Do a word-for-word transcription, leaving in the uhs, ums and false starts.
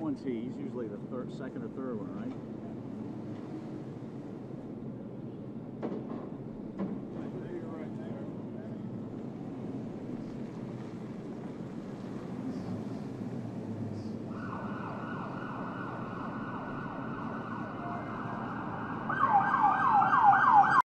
one's he? He's usually the third, second or third one, right?